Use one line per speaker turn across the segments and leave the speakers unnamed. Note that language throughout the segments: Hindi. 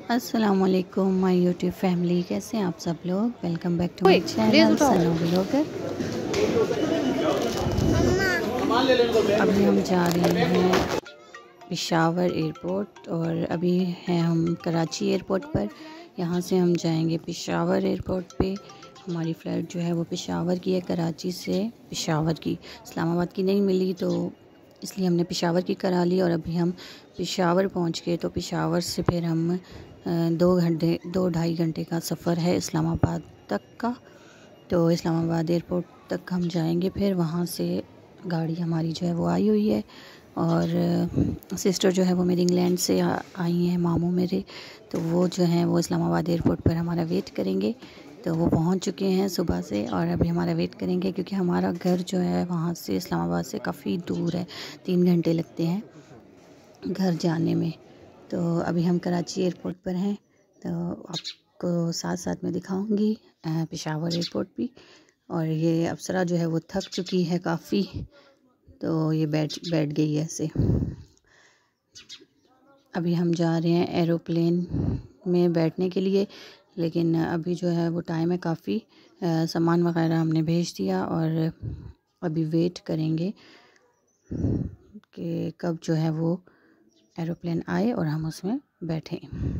अस्सलामुअलैकुम माय यूट्यूब फैमिली, कैसे हैं आप सब लोग। Welcome back to my channel सनो ब्लॉगर। अभी हम जा रहे हैं पेशावर एयरपोर्ट और अभी हैं हम कराची एयरपोर्ट पर। यहाँ से हम जाएंगे पेशावर एयरपोर्ट पे। हमारी फ़्लाइट जो है वो पेशावर की है, कराची से पेशावर की। इस्लामाबाद की नहीं मिली तो इसलिए हमने पेशावर की करा ली और अभी हम पेशावर पहुँच गए। तो पेशावर से फिर हम 2-2.5 घंटे का सफ़र है इस्लामाबाद तक का। तो इस्लामाबाद एयरपोर्ट तक हम जाएंगे, फिर वहाँ से गाड़ी हमारी जो है वो आई हुई है और सिस्टर जो है वो मेरी इंग्लैंड से आई हैं, मामू मेरे। तो वो जो हैं वो इस्लामाबाद एयरपोर्ट पर हमारा वेट करेंगे। तो वो पहुंच चुके हैं सुबह से और अभी हमारा वेट करेंगे, क्योंकि हमारा घर जो है वहाँ से इस्लामाबाद से काफ़ी दूर है, 3 घंटे लगते हैं घर जाने में। तो अभी हम कराची एयरपोर्ट पर हैं, तो आपको साथ साथ में दिखाऊंगी पेशावर एयरपोर्ट भी। और ये अप्सरा जो है वो थक चुकी है काफ़ी, तो ये बैठ गई है ऐसे। अभी हम जा रहे हैं एरोप्लेन में बैठने के लिए, लेकिन अभी जो है वो टाइम है काफ़ी। सामान वगैरह हमने भेज दिया और अभी वेट करेंगे कि कब जो है वो एरोप्लेन आए और हम उसमें बैठें।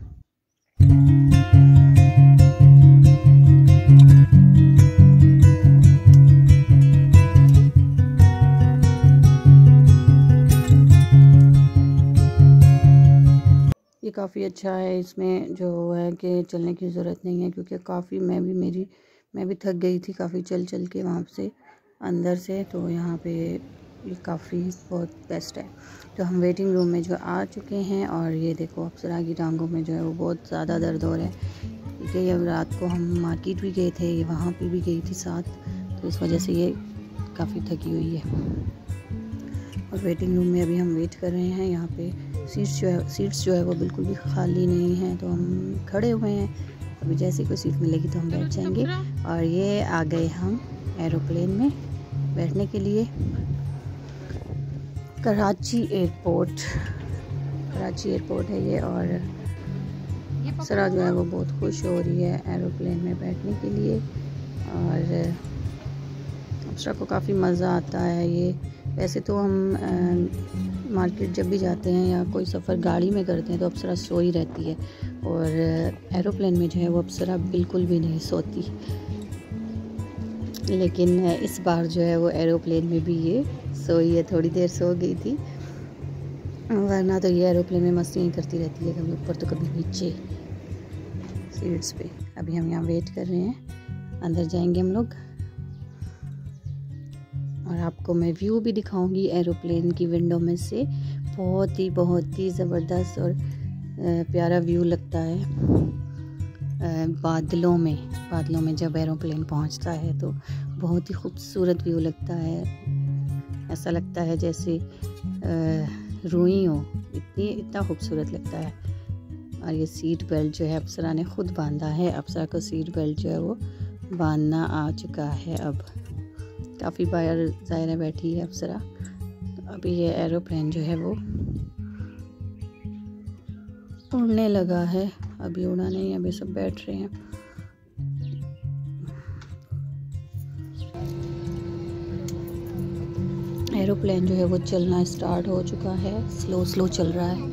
ये काफ़ी अच्छा है, इसमें जो है कि चलने की ज़रूरत नहीं है, क्योंकि काफ़ी मैं भी थक गई थी काफ़ी चल के वहाँ से अंदर से। तो यहाँ पे ये काफ़ी बहुत बेस्ट है। तो हम वेटिंग रूम में जो आ चुके हैं और ये देखो अप्सरा की टांगों में जो है वो बहुत ज़्यादा दर्द हो रहा है, क्योंकि अब रात को हम मार्केट भी गए थे, वहाँ पे भी गई थी साथ, तो इस वजह से ये काफ़ी थकी हुई है। और वेटिंग रूम में अभी हम वेट कर रहे हैं। यहाँ पे सीट्स जो है वो बिल्कुल भी खाली नहीं है, तो हम खड़े हुए हैं। अभी जैसे कोई सीट मिलेगी तो हम बैठ जाएंगे। और ये आ गए हम एरोप्लेन में बैठने के लिए। कराची एयरपोर्ट है ये। और सरा जो है वो बहुत खुश हो रही है एरोप्लेन में बैठने के लिए, और अप्सरा को काफ़ी मज़ा आता है ये। वैसे तो हम मार्केट जब भी जाते हैं या कोई सफ़र गाड़ी में करते हैं तो अप्सरा सोई रहती है, और एरोप्लेन में जो है वो अप्सरा बिल्कुल भी नहीं सोती। लेकिन इस बार जो है वो एरोप्लेन में भी ये सोई है, थोड़ी देर सो गई थी, वरना तो ये एरोप्लेन में मस्ती करती रहती है, कभी ऊपर तो कभी नीचे सीट्स पे। अभी हम यहाँ वेट कर रहे हैं, अंदर जाएंगे हम लोग और आपको मैं व्यू भी दिखाऊंगी एरोप्लेन की विंडो में से। बहुत ही ज़बरदस्त और प्यारा व्यू लगता है बादलों में जब एरोप्लेन पहुंचता है तो बहुत ही खूबसूरत व्यू लगता है। ऐसा लगता है जैसे रुई हो, इतना खूबसूरत लगता है। और ये सीट बेल्ट जो है अप्सरा ने खुद बांधा है। अप्सरा को सीट बेल्ट जो है वो बांधना आ चुका है। अब काफ़ी बार ज़ायरा बैठी है अप्सरा। अभी ये एरोप्लेन जो है वो उड़ने लगा है, अभी उड़ा नहीं, अभी सब बैठ रहे हैं। एरोप्लेन जो है वो चलना स्टार्ट हो चुका है, स्लो चल रहा है।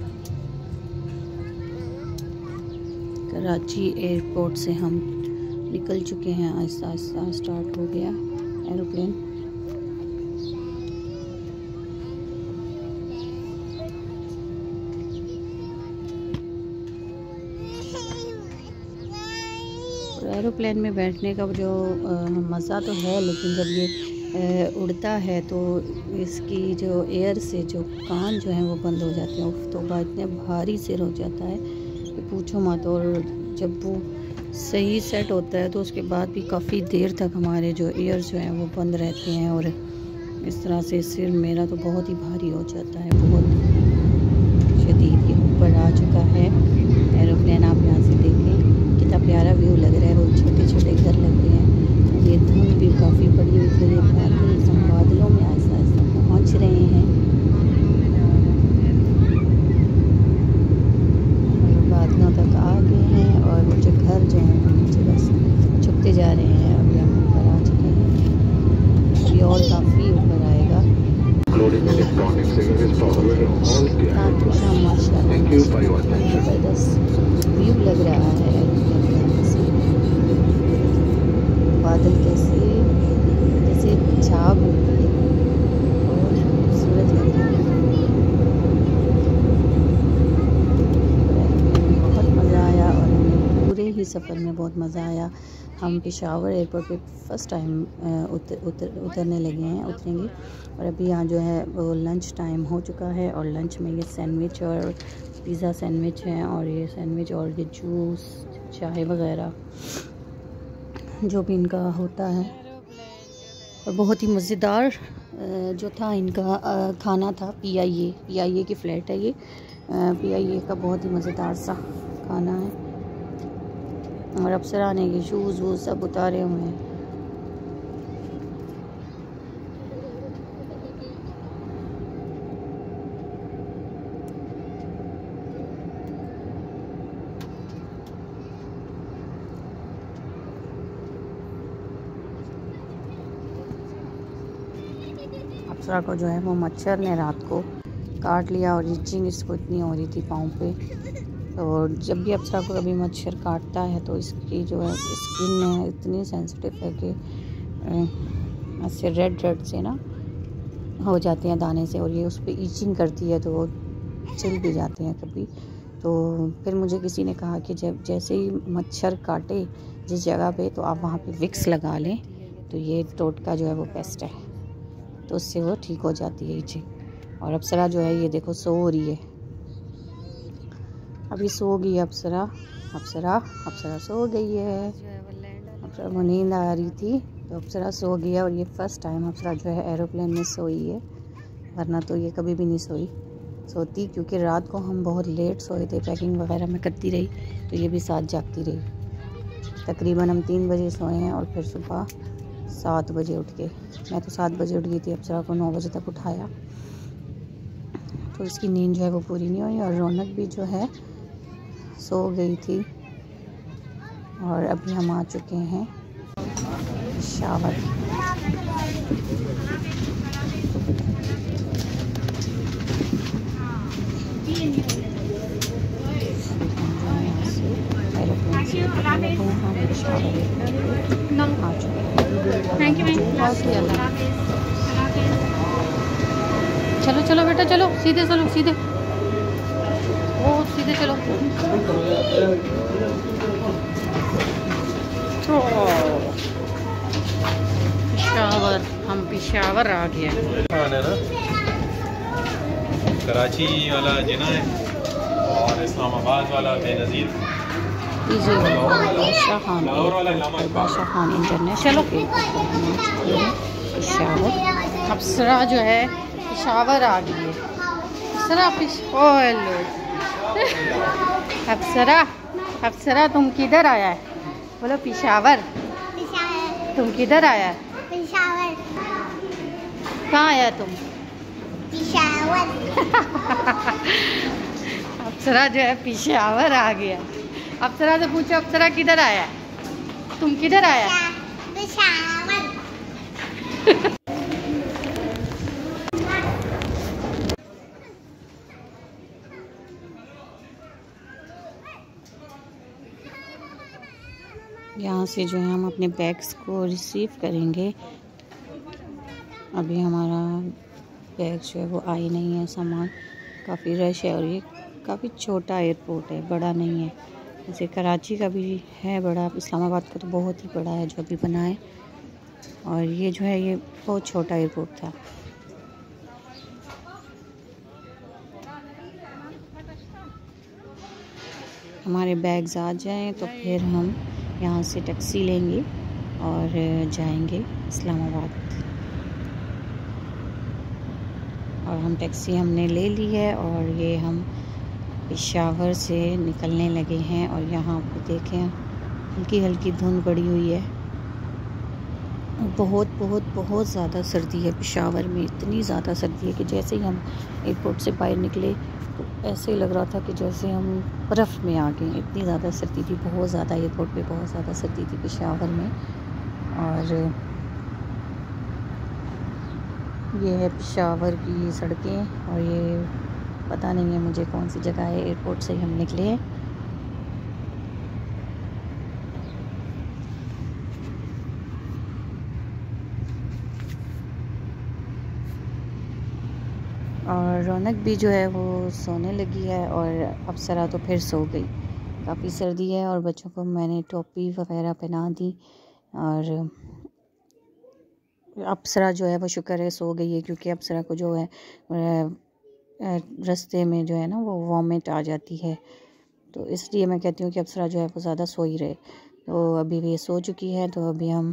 कराची एयरपोर्ट से हम निकल चुके हैं, आहिस्ता आहिस्ता स्टार्ट हो गया एरोप्लेन। एरोप्लेन में बैठने का जो मज़ा तो है, लेकिन जब ये उड़ता है तो इसकी जो एयर से जो कान जो हैं वो बंद हो जाते हैं। तो बाद इतने भारी सिर हो जाता है कि पूछो मत। और जब वो सही सेट होता है तो उसके बाद भी काफ़ी देर तक हमारे जो एयर जो हैं वो बंद रहते हैं, और इस तरह से सिर मेरा तो बहुत ही भारी हो जाता है, बहुत शदीद। ये ऊपर आ चुका है एरोप्लेन, आप यहाँ से देखें कितना प्यारा व्यू लग रहा है। वो छोटे छोटे घर लगे हैं, ये धुंध भी काफ़ी बड़ी हुई है। हम बादलों में आहिस्ता आहिस्ता पहुँच रहे हैं। और बादलों व्यू लग रहा है एरोप्लेन से। बादल कैसे जैसे छाप होती है और खूबसूरत लग रही है। बहुत मज़ा आया और हमें पूरे ही सफ़र में बहुत मज़ा आया। हम पेशावर एयरपोर्ट पे फ़र्स्ट टाइम उतरने लगे हैं, उतरेंगे। और अभी यहाँ जो है वो लंच टाइम हो चुका है और लंच में ये सैंडविच और पिज़्ज़ा सैंडविच है और ये सैंडविच और ये जूस चाय वगैरह जो भी इनका होता है। और बहुत ही मज़ेदार जो था इनका खाना था। PIA की फ़्लाइट है ये। PIA का बहुत ही मज़ेदार सा खाना है। और अप्सरा ने ये शूज़ वूज़ सब उतारे हुए हैं। अप्सरा को जो है वो मच्छर ने रात को काट लिया और इचिंग इसको इतनी हो रही थी पाँव पे। और जब भी अप्सरा को कभी मच्छर काटता है तो इसकी जो है स्किन इतनी सेंसिटिव है कि ऐसे रेड से ना हो जाते हैं दाने से, और ये उस पर इचिंग करती है तो वो छिल भी जाते हैं कभी। तो फिर मुझे किसी ने कहा कि जब जैसे ही मच्छर काटे जिस जगह पे तो आप वहाँ पे विक्स लगा लें, तो ये टोटका जो है वो बेस्ट है, तो उससे वो ठीक हो जाती है इचिंग। और अप्सरा जो है ये देखो सो रही है, अभी सो गई अप्सरा सो गई है। अप्सरा को नींद आ रही थी तो अप्सरा सो गई है। और ये फ़र्स्ट टाइम अप्सरा जो है एरोप्लेन में सोई है, वरना तो ये कभी भी नहीं सोती, क्योंकि रात को हम बहुत लेट सोए थे, पैकिंग वगैरह में करती रही तो ये भी साथ जागती रही। तकरीबन हम 3 बजे सोए हैं और फिर सुबह 7 बजे उठ के, मैं तो 7 बजे उठ गई थी, अप्सरा को 9 बजे तक उठाया। तो इसकी नींद जो है वो पूरी नहीं हुई। और रौनक भी जो है सो गई थी। और अभी हम आ चुके हैं पेशावर। एरोप्लेन से हम पेशावर आ चुके हैं। चलो बेटा चलो, सीधे वो सीधे चलो। पेशावर, हम पेशावर आ गए।
कराची वाला जिना है और इस्लामाबाद वाला बेनज़ीर।
बादशाह खान इंटरनेशनल पेशावर। अप्सरा जो है पेशावर आ गई है। अप्सरा तुम किधर आया है? बोलो पेशावर। तुम किधर आया है?
पेशावर।
कहाँ आया तुम?
पेशावर।
अप्सरा जो है पेशावर आ गया। अप्सरा से पूछो अप्सरा किधर आया है? तुम किधर आया?
पेशावर।
यहाँ से जो है हम अपने बैग्स को रिसीव करेंगे। अभी हमारा बैग जो है वो आई नहीं है, सामान काफ़ी रश है। और ये काफ़ी छोटा एयरपोर्ट है, बड़ा नहीं है। जैसे कराची का भी है बड़ा, इस्लामाबाद का तो बहुत ही बड़ा है जो अभी बना है। और ये जो है ये बहुत छोटा एयरपोर्ट था। हमारे बैग्स आ जाएं तो फिर हम यहाँ से टैक्सी लेंगे और जाएंगे इस्लामाबाद। और हम टैक्सी हमने ले ली है और ये हम पेशावर से निकलने लगे हैं। और यहाँ पर देखें हल्की हल्की धुंध पड़ी हुई है। बहुत बहुत बहुत ज़्यादा सर्दी है पेशावर में, इतनी ज़्यादा सर्दी है कि जैसे ही हम एयरपोर्ट से बाहर निकले तो ऐसे ही लग रहा था कि जैसे हम बर्फ़ में आ गए। इतनी ज़्यादा सर्दी थी, बहुत ज़्यादा एयरपोर्ट पे बहुत ज़्यादा सर्दी थी पेशावर में। और ये है पेशावर की सड़कें। और ये पता नहीं है मुझे कौन सी जगह है, एयरपोर्ट से हम निकले हैं और रौनक भी जो है वो सोने लगी है और अप्सरा तो फिर सो गई। काफ़ी सर्दी है और बच्चों को मैंने टोपी वगैरह पहना दी और अप्सरा जो है वो शुक्र है सो गई है, क्योंकि अप्सरा को जो है रास्ते में जो है ना वो वॉमिट आ जाती है, तो इसलिए मैं कहती हूँ कि अप्सरा जो है वो ज़्यादा सो ही रहे। तो अभी भी सो चुकी है, तो अभी हम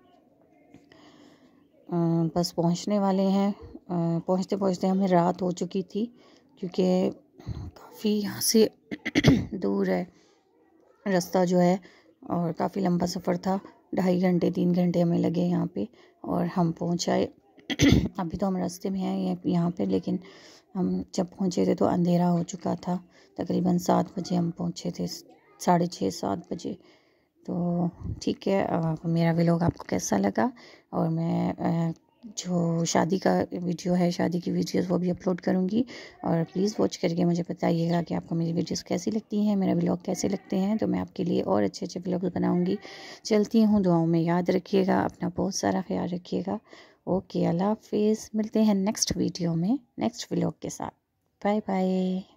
बस पहुँचने वाले हैं। पहुँचते पहुँचते हमें रात हो चुकी थी, क्योंकि काफ़ी यहाँ से दूर है रास्ता जो है और काफ़ी लंबा सफ़र था। 2.5 घंटे 3 घंटे हमें लगे यहाँ पे और हम पहुँच आए। अभी तो हम रास्ते में हैं यहाँ पे, लेकिन हम जब पहुँचे थे तो अंधेरा हो चुका था। तकरीबन 7 बजे हम पहुँचे थे, 6:30 7 बजे। तो ठीक है, मेरा व्लॉग आपको कैसा लगा, और मैं जो शादी का वीडियो है, शादी की वीडियोस वो भी अपलोड करूँगी, और प्लीज़ वॉच करके मुझे बताइएगा कि आपको मेरी वीडियोस कैसी लगती हैं, मेरा व्लॉग कैसे लगते हैं, तो मैं आपके लिए और अच्छे अच्छे व्लॉग बनाऊँगी। चलती हूँ, दुआओं में याद रखिएगा, अपना बहुत सारा ख्याल रखिएगा। ओके, अल्लाह हाफिज़। मिलते हैं नेक्स्ट वीडियो में नेक्स्ट व्लॉग के साथ। Bye bye.